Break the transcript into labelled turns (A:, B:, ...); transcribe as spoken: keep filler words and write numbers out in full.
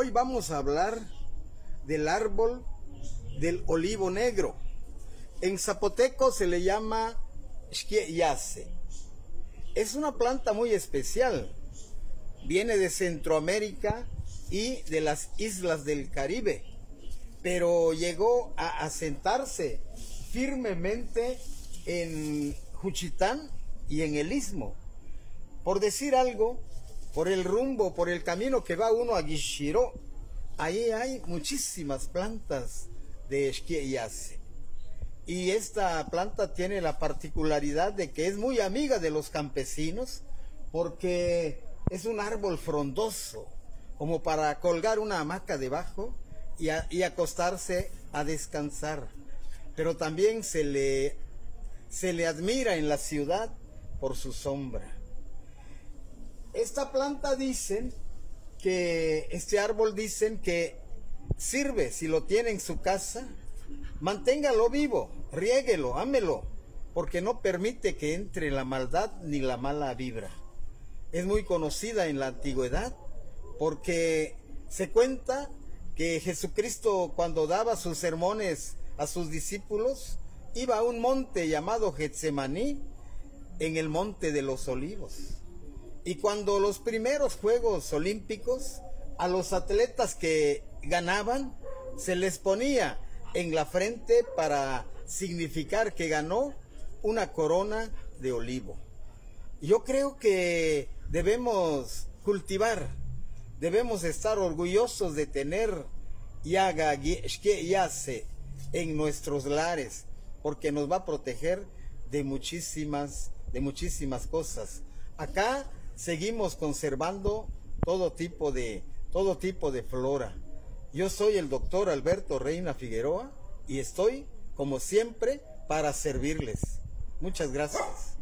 A: Hoy vamos a hablar del árbol del olivo negro. En zapoteco se le llama xqueyase. Es una planta muy especial. Viene de Centroamérica y de las islas del Caribe, pero llegó a asentarse firmemente en Juchitán y en el Istmo. Por decir algo, por el rumbo, por el camino que va uno a Guixiró, ahí hay muchísimas plantas de xqueyase. Y esta planta tiene la particularidad de que es muy amiga de los campesinos, porque es un árbol frondoso, como para colgar una hamaca debajo y, a, y acostarse a descansar. Pero también se le, se le admira en la ciudad por su sombra. Esta planta dicen que, este árbol dicen que sirve, si lo tiene en su casa, manténgalo vivo, riéguelo, ámelo, porque no permite que entre la maldad ni la mala vibra. Es muy conocida en la antigüedad porque se cuenta que Jesucristo, cuando daba sus sermones a sus discípulos, iba a un monte llamado Getsemaní, en el monte de los olivos. Y cuando los primeros Juegos Olímpicos, a los atletas que ganaban, se les ponía en la frente para significar que ganó una corona de olivo. Yo creo que debemos cultivar, debemos estar orgullosos de tener yaga xqueyase en nuestros lares, porque nos va a proteger de muchísimas, de muchísimas cosas. Acá seguimos conservando todo tipo de, todo tipo de flora. Yo soy el doctor Alberto Reina Figueroa y estoy, como siempre, para servirles. Muchas gracias.